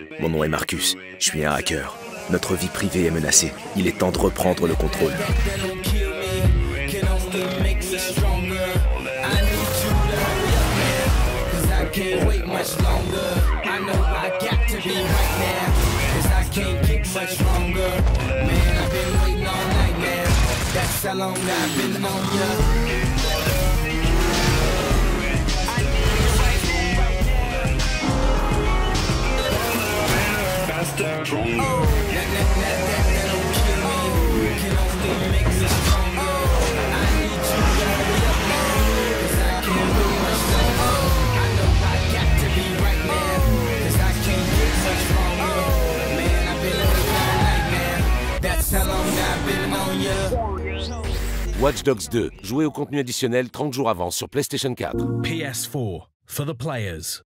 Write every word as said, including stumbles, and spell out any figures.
Mon nom est Marcus, je suis un hacker. Notre vie privée est menacée. Il est temps de reprendre le contrôle. Watch Dogs deux, jouez au contenu additionnel trente jours avant sur PlayStation quatre. P S four, for the players.